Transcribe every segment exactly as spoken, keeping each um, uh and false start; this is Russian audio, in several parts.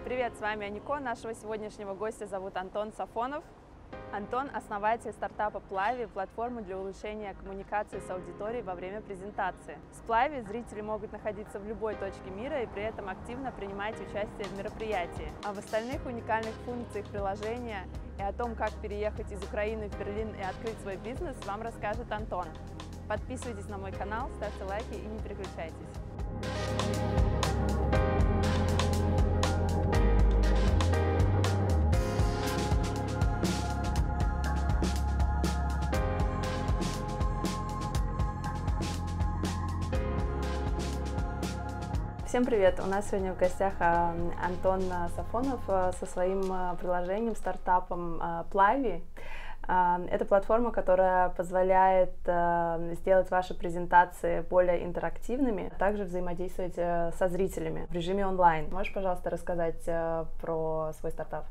Привет, с вами Анико. Нашего сегодняшнего гостя зовут Антон Сафонов. Антон – основатель стартапа Плави, платформы для улучшения коммуникации с аудиторией во время презентации. С Плави зрители могут находиться в любой точке мира и при этом активно принимать участие в мероприятии. А в остальных уникальных функциях приложения и о том, как переехать из Украины в Берлин и открыть свой бизнес, вам расскажет Антон. Подписывайтесь на мой канал, ставьте лайки и не переключайтесь. Всем привет! У нас сегодня в гостях Антон Сафонов со своим приложением, стартапом Плави. Это платформа, которая позволяет сделать ваши презентации более интерактивными, а также взаимодействовать со зрителями в режиме онлайн. Можешь, пожалуйста, рассказать про свой стартап?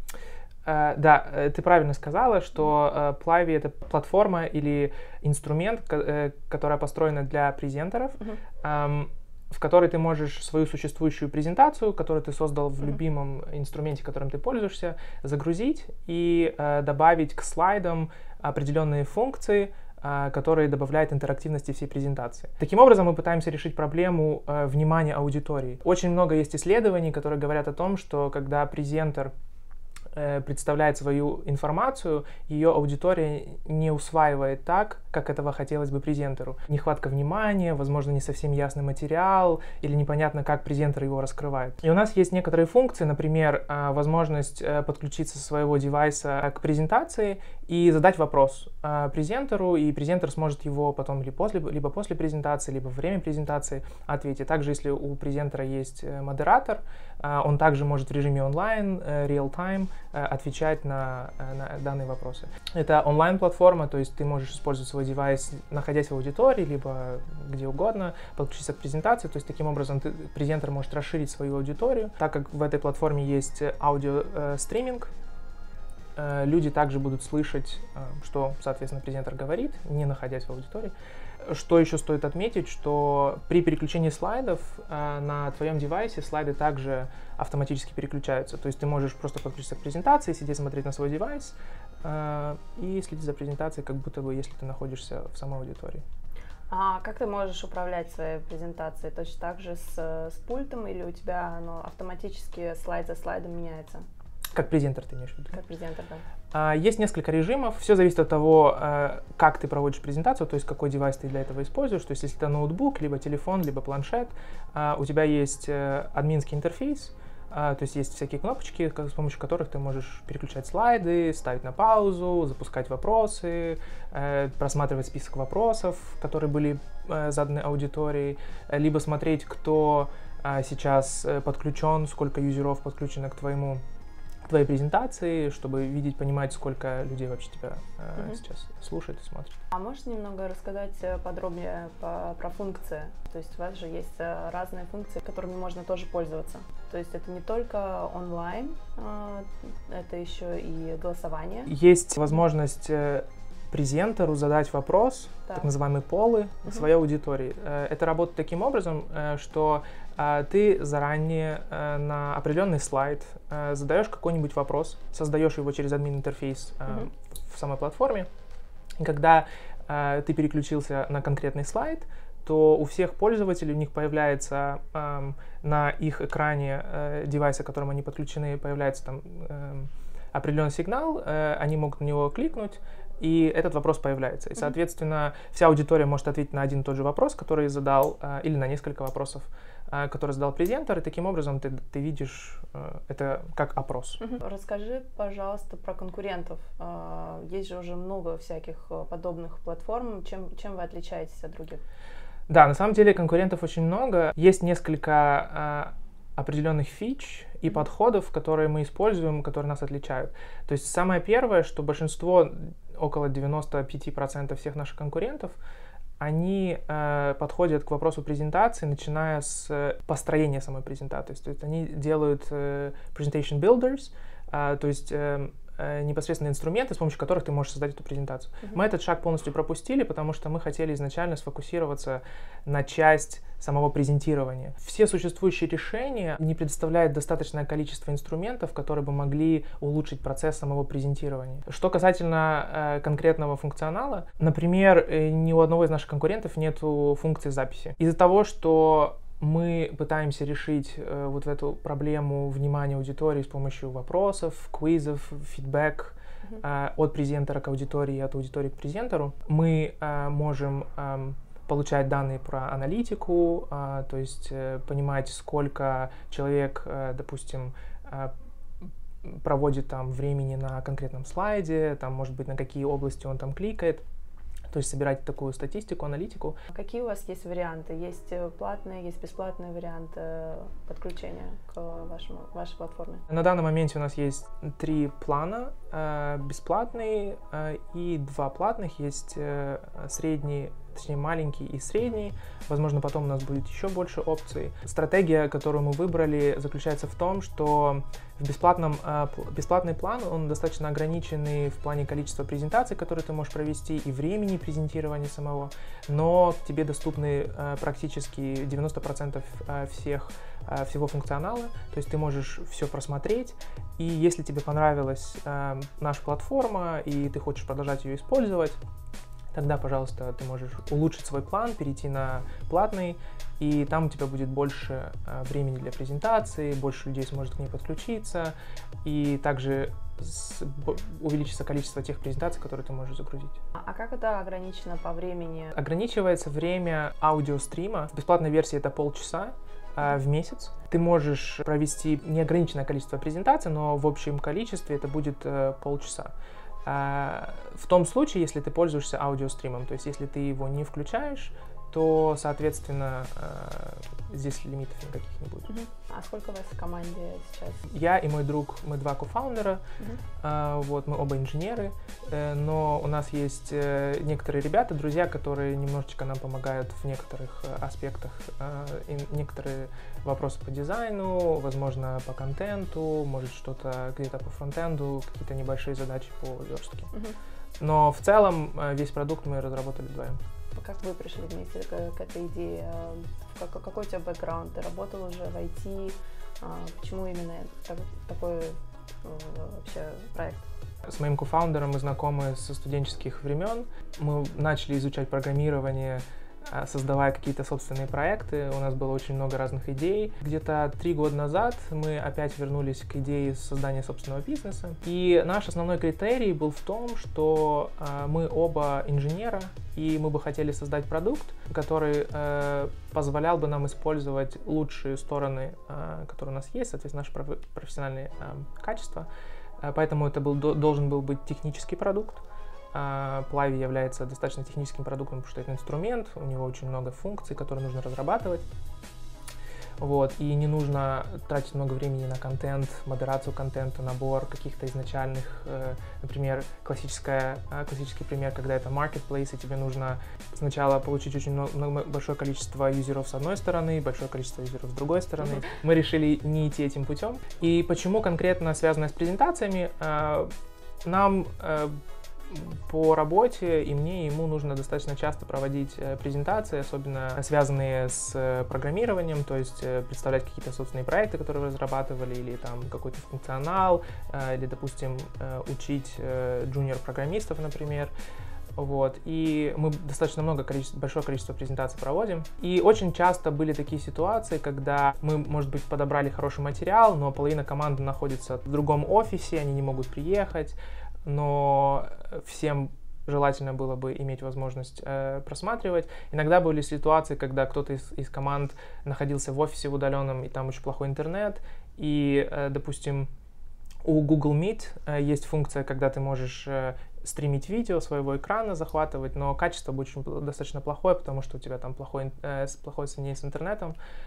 Да, ты правильно сказала, что Плави — это платформа или инструмент, которая построена для презентеров, uh-huh. в которой ты можешь свою существующую презентацию, которую ты создал в mm-hmm. любимом инструменте, которым ты пользуешься, загрузить и э, добавить к слайдам определенные функции, э, которые добавляют интерактивности всей презентации. Таким образом, мы пытаемся решить проблему э, внимания аудитории. Очень много есть исследований, которые говорят о том, что когда презентер представляет свою информацию, ее аудитория не усваивает так, как этого хотелось бы презентеру. Нехватка внимания, возможно, не совсем ясный материал или непонятно, как презентер его раскрывает. И у нас есть некоторые функции, например, возможность подключиться со своего девайса к презентации и задать вопрос презентеру, и презентер сможет его потом либо после, либо после презентации, либо во время презентации ответить. Также, если у презентера есть модератор, он также может в режиме онлайн, real-time, отвечать на, на данные вопросы. Это онлайн-платформа, то есть ты можешь использовать свой девайс, находясь в аудитории, либо где угодно, подключиться к презентации, то есть таким образом ты, презентер может расширить свою аудиторию. Так как в этой платформе есть аудио-стриминг, люди также будут слышать, что, соответственно, презентер говорит, не находясь в аудитории. Что еще стоит отметить, что при переключении слайдов э, на твоем девайсе слайды также автоматически переключаются. То есть ты можешь просто подключиться к презентации, сидеть смотреть на свой девайс э, и следить за презентацией, как будто бы если ты находишься в самой аудитории. А как ты можешь управлять своей презентацией? Точно так же с, с пультом или у тебя оно автоматически слайд за слайдом меняется? Как презентер ты имеешь в виду? Как презентер, да. Есть несколько режимов, все зависит от того, как ты проводишь презентацию, то есть какой девайс ты для этого используешь. То есть если это ноутбук, либо телефон, либо планшет, у тебя есть админский интерфейс, то есть есть всякие кнопочки, с помощью которых ты можешь переключать слайды, ставить на паузу, запускать вопросы, просматривать список вопросов, которые были заданы аудиторией, либо смотреть, кто сейчас подключен, сколько юзеров подключено к твоему твоей презентации, чтобы видеть, понимать, сколько людей вообще тебя э, uh-huh. сейчас слушает и смотрит. А можешь немного рассказать подробнее по, про функции? То есть у вас же есть разные функции, которыми можно тоже пользоваться. То есть это не только онлайн, э, это еще и голосование. Есть возможность э, презентеру задать вопрос, так, так называемые полы, uh-huh. своей аудитории. Э, это работает таким образом, э, что ты заранее э, на определенный слайд э, задаешь какой-нибудь вопрос, создаешь его через админ-интерфейс э, uh-huh. в самой платформе. И когда э, ты переключился на конкретный слайд, то у всех пользователей у них появляется э, на их экране э, девайса, к которому они подключены, появляется там э, определенный сигнал, э, они могут на него кликнуть, и этот вопрос появляется. И, соответственно, вся аудитория может ответить на один и тот же вопрос, который задал, э, или на несколько вопросов, э, которые задал презентер, и таким образом ты, ты видишь э, это как опрос. Расскажи, пожалуйста, про конкурентов. Э, есть же уже много всяких подобных платформ. Чем, чем вы отличаетесь от других? Да, на самом деле конкурентов очень много. Есть несколько э, определенных фич и mm-hmm. подходов, которые мы используем, которые нас отличают. То есть самое первое, что большинство, около девяносто пять процентов всех наших конкурентов, они э, подходят к вопросу презентации, начиная с построения самой презентации. То есть они делают э, presentation builders, э, то есть э, э, непосредственно инструменты, с помощью которых ты можешь создать эту презентацию. Uh-huh. Мы этот шаг полностью пропустили, потому что мы хотели изначально сфокусироваться на часть самого презентирования. Все существующие решения не предоставляют достаточное количество инструментов, которые бы могли улучшить процесс самого презентирования. Что касательно э, конкретного функционала, например, э, ни у одного из наших конкурентов нету функции записи. Из-за того, что мы пытаемся решить э, вот эту проблему внимания аудитории с помощью вопросов, квизов, фидбэк uh-huh. э, от презентера к аудитории и от аудитории к презентеру, мы э, можем э, получать данные про аналитику, э, то есть э, понимать, сколько человек, э, допустим, э, проводит там времени на конкретном слайде, там, может быть, на какие области он там кликает. То есть собирать такую статистику, аналитику. Какие у вас есть варианты? Есть платные, есть бесплатные варианты подключения к вашему, вашей платформе? На данном моменте у нас есть три плана, бесплатный и два платных. Есть средний, точнее маленький и средний. Возможно, потом у нас будет еще больше опций. Стратегия, которую мы выбрали, заключается в том, что в бесплатном, бесплатный план, он достаточно ограниченный в плане количества презентаций, которые ты можешь провести, и времени презентирования самого, но тебе доступны практически девяносто процентов всех, всего функционала, то есть ты можешь все просмотреть, и если тебе понравилась наша платформа, и ты хочешь продолжать ее использовать, тогда, пожалуйста, ты можешь улучшить свой план, перейти на платный, и там у тебя будет больше э, времени для презентации, больше людей сможет к ней подключиться, и также с, бо, увеличится количество тех презентаций, которые ты можешь загрузить. А как это ограничено по времени? Ограничивается время аудиострима. В бесплатной версии это полчаса э, в месяц. Ты можешь провести неограниченное количество презентаций, но в общем количестве это будет э, полчаса. В том случае, если ты пользуешься аудиостримом, то есть если ты его не включаешь, то, соответственно, здесь лимитов никаких не будет. Uh-huh. А сколько у вас в команде сейчас? Я и мой друг, мы два кофаундера, uh-huh. вот, мы оба инженеры, но у нас есть некоторые ребята, друзья, которые немножечко нам помогают в некоторых аспектах, некоторые вопросы по дизайну, возможно, по контенту, может что-то где-то по фронтенду, какие-то небольшие задачи по верстке. Uh-huh. Но в целом весь продукт мы разработали вдвоем. Как вы пришли вместе к, к этой идее? Как, какой у тебя бэкграунд? Ты работал уже в ай ти? Почему именно так, такой вообще проект? С моим кофаундером мы знакомы со студенческих времен. Мы начали изучать программирование, создавая какие-то собственные проекты. У нас было очень много разных идей. Где-то три года назад мы опять вернулись к идее создания собственного бизнеса. И наш основной критерий был в том, что э, мы оба инженера, и мы бы хотели создать продукт, который э, позволял бы нам использовать лучшие стороны, э, которые у нас есть, соответственно, наши профессиональные э, качества. Э, поэтому это был, должен был быть технический продукт. Plavi является достаточно техническим продуктом, потому что это инструмент, у него очень много функций, которые нужно разрабатывать. Вот, и не нужно тратить много времени на контент, модерацию контента, набор каких-то изначальных, э, например, классическая, э, классический пример, когда это marketplace, и тебе нужно сначала получить очень много, большое количество юзеров с одной стороны, большое количество юзеров с другой стороны. Mm-hmm. Мы решили не идти этим путем. И почему конкретно связано с презентациями? Э, нам э, по работе и мне, и ему нужно достаточно часто проводить э, презентации, особенно связанные с э, программированием, то есть э, представлять какие-то собственные проекты, которые вы разрабатывали, или там какой-то функционал, э, или, допустим, э, учить э, джуниор-программистов, например. Вот. И мы достаточно много количество, большое количество презентаций проводим. И очень часто были такие ситуации, когда мы, может быть, подобрали хороший материал, но половина команды находится в другом офисе, они не могут приехать, но всем желательно было бы иметь возможность э, просматривать. Иногда были ситуации, когда кто-то из, из команд находился в офисе в удаленном, и там очень плохой интернет, и, э, допустим, у Google Meet э, есть функция, когда ты можешь э, стримить видео своего экрана, захватывать, но качество будет очень, достаточно плохое, потому что у тебя там плохое, э, плохое соединение с интернетом.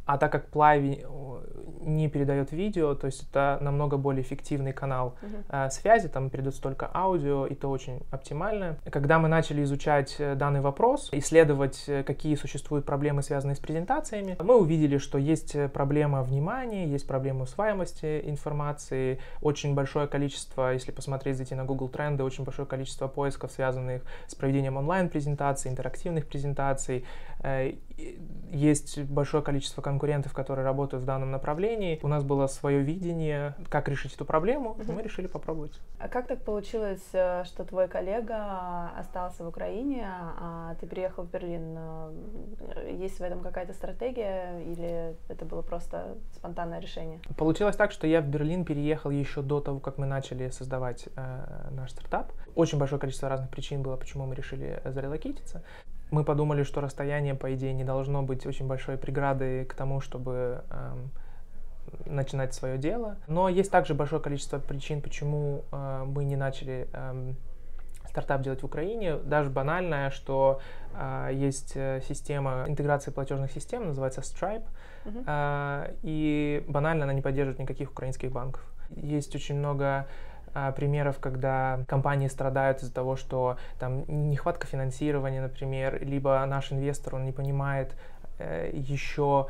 А так как Plavy не передает видео, то есть это намного более эффективный канал uh-huh. э, связи, там передается только аудио, и то очень оптимально. Когда мы начали изучать данный вопрос, исследовать, какие существуют проблемы, связанные с презентациями, мы увидели, что есть проблема внимания, есть проблема усваиваемости информации, очень большое количество, если посмотреть, зайти на Google Тренды, очень большое количество поисков, связанных с проведением онлайн-презентаций, интерактивных презентаций. Э, есть большое количество конкурентов, которые работают в данном направлении. У нас было свое видение, как решить эту проблему, и мы решили попробовать. А как так получилось, что твой коллега остался в Украине, а ты приехал в Берлин? Есть в этом какая-то стратегия или это было просто спонтанное решение? Получилось так, что я в Берлин переехал еще до того, как мы начали создавать э, наш стартап. Очень большое количество разных причин было, почему мы решили зарелокейтиться. Мы подумали, что расстояние, по идее, не должно быть очень большой преградой к тому, чтобы эм, начинать свое дело. Но есть также большое количество причин, почему э, мы не начали эм, стартап делать в Украине. Даже банальное, что э, есть система интеграции платежных систем, называется Stripe, uh-huh. э, и банально она не поддерживает никаких украинских банков. Есть очень много примеров, когда компании страдают из-за того, что там нехватка финансирования, например, либо наш инвестор, он не понимает э, еще,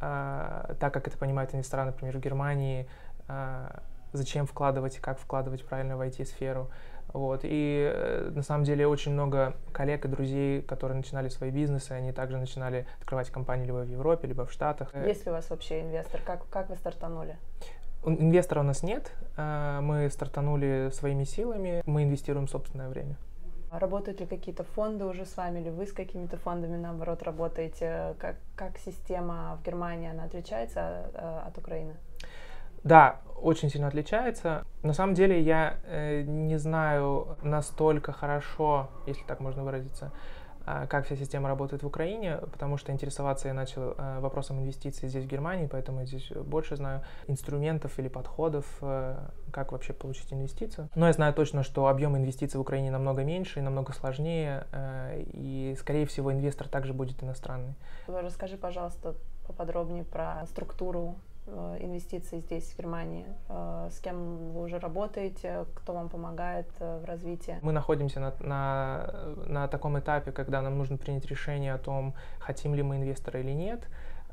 э, так как это понимают инвестора, например, в Германии, э, зачем вкладывать и как вкладывать правильно в ай ти-сферу. Вот. И э, на самом деле очень много коллег и друзей, которые начинали свои бизнесы, они также начинали открывать компании либо в Европе, либо в Штатах. Есть ли у вас вообще инвестор? Как, как вы стартанули? Инвестора у нас нет, мы стартанули своими силами, мы инвестируем собственное время. Работают ли какие-то фонды уже с вами, или вы с какими-то фондами, наоборот, работаете? Как, как система в Германии, она отличается от Украины? Да, очень сильно отличается. На самом деле я не знаю настолько хорошо, если так можно выразиться, как вся система работает в Украине, потому что интересоваться я начал э, вопросом инвестиций здесь, в Германии, поэтому я здесь больше знаю инструментов или подходов, э, как вообще получить инвестицию. Но я знаю точно, что объем инвестиций в Украине намного меньше и намного сложнее, э, и, скорее всего, инвестор также будет иностранный. Расскажи, пожалуйста, поподробнее про структуру инвестиций здесь, в Германии. С кем вы уже работаете, кто вам помогает в развитии? Мы находимся на, на, на таком этапе, когда нам нужно принять решение о том, хотим ли мы инвестора или нет.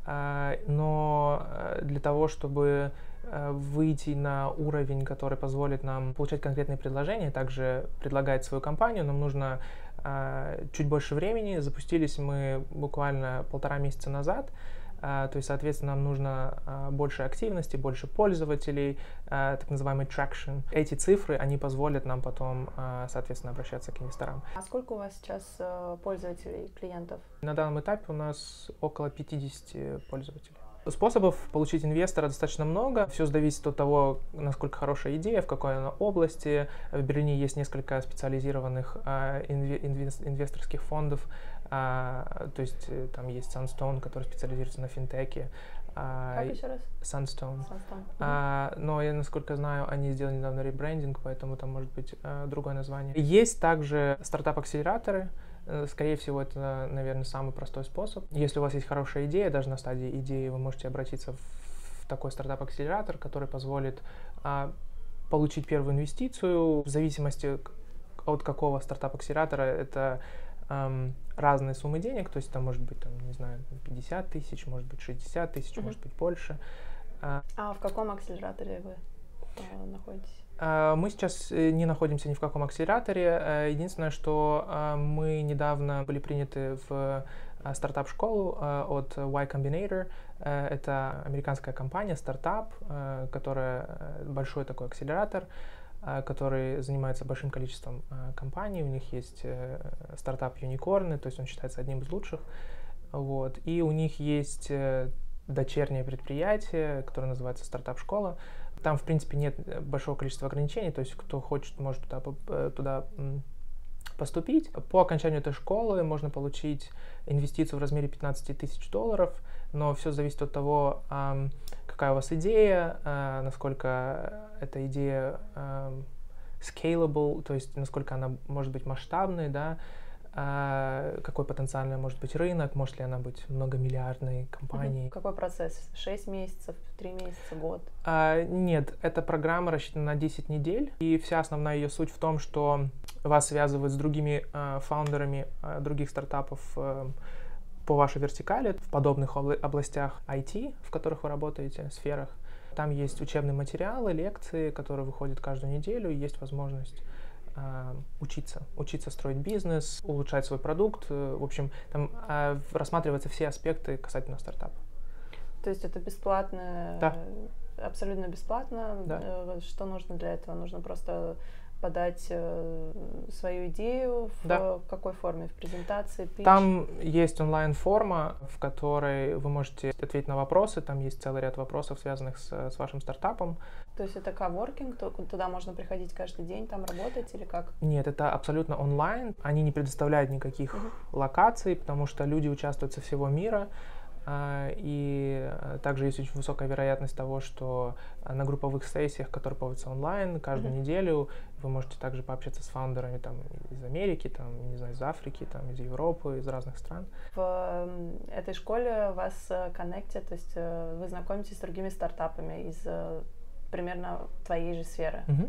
Но для того, чтобы выйти на уровень, который позволит нам получать конкретные предложения, также предлагать свою компанию, нам нужно чуть больше времени. Запустились мы буквально полтора месяца назад. Uh, то есть, соответственно, нам нужно uh, больше активности, больше пользователей, uh, так называемый traction. Эти цифры, они позволят нам потом, uh, соответственно, обращаться к инвесторам. А сколько у вас сейчас uh, пользователей, клиентов? На данном этапе у нас около пятьдесят пользователей. Способов получить инвестора достаточно много. Все зависит от того, насколько хорошая идея, в какой она области. В Берлине есть несколько специализированных uh, инве- инвес- инвесторских фондов. Uh, то есть там есть Sunstone, который специализируется на финтеке. Uh, как еще раз? Sunstone. Sunstone. Uh, но я, насколько знаю, они сделали недавно ребрендинг, поэтому там может быть uh, другое название. Есть также стартап-акселераторы. Uh, скорее всего, это, наверное, самый простой способ. Если у вас есть хорошая идея, даже на стадии идеи, вы можете обратиться в, в такой стартап-акселератор, который позволит uh, получить первую инвестицию. В зависимости от какого стартап-акселератора, это Um, разные суммы денег, то есть это может быть, там, не знаю, пятьдесят тысяч, может быть шестьдесят тысяч, uh-huh. может быть больше. Uh, а в каком акселераторе вы uh, находитесь? Uh, мы сейчас не находимся ни в каком акселераторе. Uh, единственное, что uh, мы недавно были приняты в uh, стартап-школу uh, от Y Combinator. Uh, это американская компания, стартап, uh, которая uh, большой такой акселератор, который занимается большим количеством э, компаний. У них есть э, стартап Unicorn, то есть он считается одним из лучших. Вот. И у них есть э, дочернее предприятие, которое называется стартап-школа. Там, в принципе, нет большого количества ограничений, то есть кто хочет, может туда, туда поступить. По окончанию этой школы можно получить инвестицию в размере пятнадцать тысяч долларов, но все зависит от того, э, какая у вас идея, э, насколько эта идея э, scalable, то есть насколько она может быть масштабной, да, какой потенциальный может быть рынок, может ли она быть многомиллиардной компанией. Какой процесс? шесть месяцев, три месяца, год? А, нет, эта программа рассчитана на десять недель, и вся основная ее суть в том, что вас связывают с другими а, фаундерами а, других стартапов а, по вашей вертикали в подобных обла- областях ай ти, в которых вы работаете, сферах. Там есть учебные материалы, лекции, которые выходят каждую неделю, и есть возможность э, учиться, учиться строить бизнес, улучшать свой продукт. В общем, там э, рассматриваются все аспекты касательно стартапа. То есть это бесплатно, да. абсолютно бесплатно. Да. Что нужно для этого? Нужно просто подать э, свою идею в да. какой форме? В презентации, питч? Там есть онлайн-форма, в которой вы можете ответить на вопросы. Там есть целый ряд вопросов, связанных с, с вашим стартапом. То есть это коворкинг? Туда можно приходить каждый день, там работать или как? Нет, это абсолютно онлайн. Они не предоставляют никаких uh-huh. локаций, потому что люди участвуют со всего мира. И также есть очень высокая вероятность того, что на групповых сессиях, которые проводятся онлайн, каждую mm-hmm. неделю вы можете также пообщаться с фаундерами там, из Америки, там, не знаю, из Африки, там, из Европы, из разных стран. В этой школе вас коннектят, то есть вы знакомитесь с другими стартапами из примерно твоей же сферы. Mm-hmm.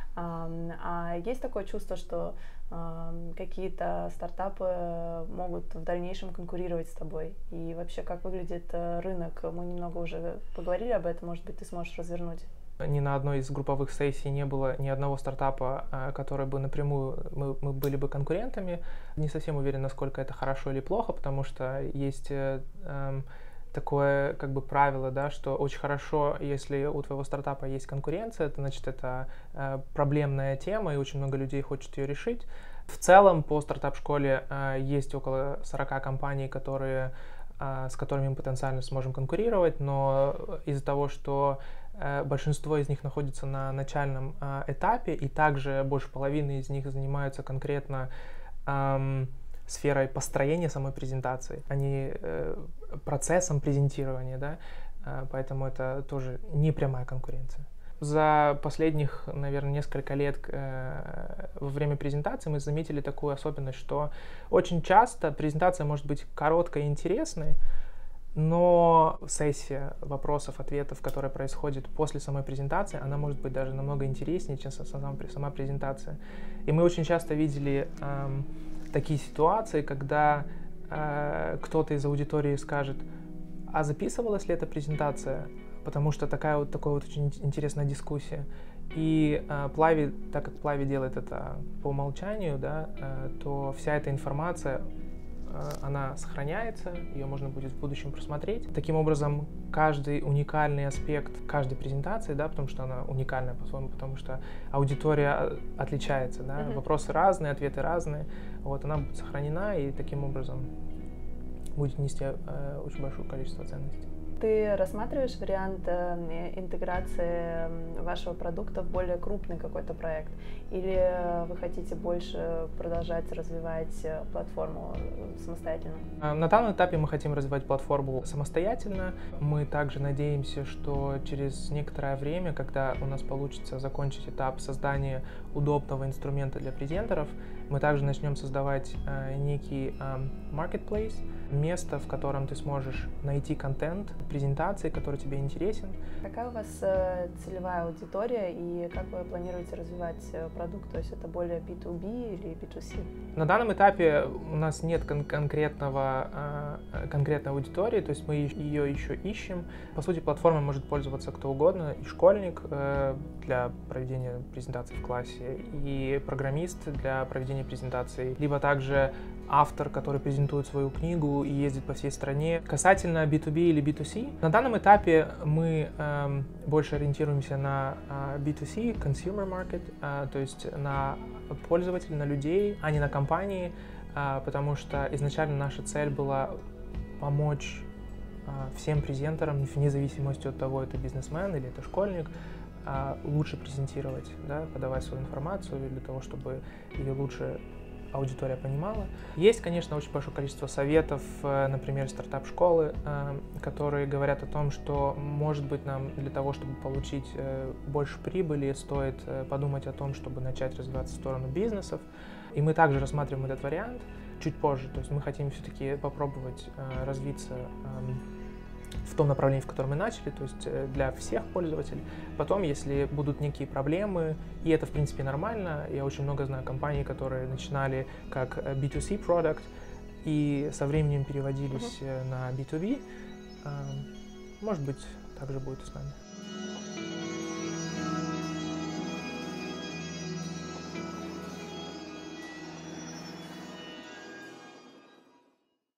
А есть такое чувство, что какие-то стартапы могут в дальнейшем конкурировать с тобой? И вообще, как выглядит рынок? Мы немного уже поговорили об этом, может быть, ты сможешь развернуть? Ни на одной из групповых сессий не было ни одного стартапа, который бы напрямую, мы, мы были бы конкурентами. Не совсем уверен, насколько это хорошо или плохо, потому что есть эм, такое как бы правило, да, что очень хорошо, если у твоего стартапа есть конкуренция, это значит, это э, проблемная тема, и очень много людей хочет ее решить. В целом по стартап-школе э, есть около сорок компаний, которые, э, с которыми мы потенциально сможем конкурировать, но из-за того, что э, большинство из них находится на начальном э, этапе, и также больше половины из них занимаются конкретно э, сферой построения самой презентации, а не э, процессом презентирования, да, э, поэтому это тоже не прямая конкуренция. За последних, наверное, несколько лет э, во время презентации мы заметили такую особенность, что очень часто презентация может быть короткой и интересной, но сессия вопросов-ответов, которая происходит после самой презентации, она может быть даже намного интереснее, чем сама, сама презентация. И мы очень часто видели э, такие ситуации, когда э, кто-то из аудитории скажет: а записывалась ли эта презентация? Потому что такая вот, такая вот очень интересная дискуссия. И э, Плави, так как Плави делает это по умолчанию, да, э, то вся эта информация, э, она сохраняется, ее можно будет в будущем просмотреть. Таким образом, каждый уникальный аспект каждой презентации, да, потому что она уникальная по-своему, потому что аудитория отличается, да, mm-hmm. вопросы разные, ответы разные, вот, она будет сохранена и таким образом будет нести э, очень большое количество ценностей. Ты рассматриваешь вариант интеграции вашего продукта в более крупный какой-то проект? Или вы хотите больше продолжать развивать платформу самостоятельно? На данном этапе мы хотим развивать платформу самостоятельно. Мы также надеемся, что через некоторое время, когда у нас получится закончить этап создания удобного инструмента для презентеров, мы также начнем создавать э, некий э, marketplace, место, в котором ты сможешь найти контент, презентации, который тебе интересен. Какая у вас э, целевая аудитория и как вы планируете развивать э, продукт? То есть это более би ту би или би ту си? На данном этапе у нас нет кон- конкретного, э, конкретной аудитории, то есть мы ее еще ищем. По сути, платформой может пользоваться кто угодно, и школьник э, для проведения презентации в классе, и программист для проведения презентаций, либо также автор, который презентует свою книгу и ездит по всей стране. Касательно би ту би или би ту си, на данном этапе мы э, больше ориентируемся на э, би ту си, consumer market, э, то есть на пользователей, на людей, а не на компании, э, потому что изначально наша цель была помочь э, всем презентерам, вне зависимости от того, это бизнесмен или это школьник, э, лучше презентировать, да, подавать свою информацию для того, чтобы ее лучше аудитория понимала. Есть, конечно, очень большое количество советов, например, стартап-школы, которые говорят о том, что, может быть, нам для того, чтобы получить больше прибыли, стоит подумать о том, чтобы начать развиваться в сторону бизнесов. И мы также рассматриваем этот вариант. чуть позже. То есть мы хотим все-таки попробовать э, развиться э, в том направлении, в котором мы начали, то есть э, для всех пользователей. Потом, если будут некие проблемы, и это в принципе нормально, я очень много знаю компаний, которые начинали как би ту си продукт и со временем переводились uh-huh. на би ту би. Э, может быть, так же будет и с нами.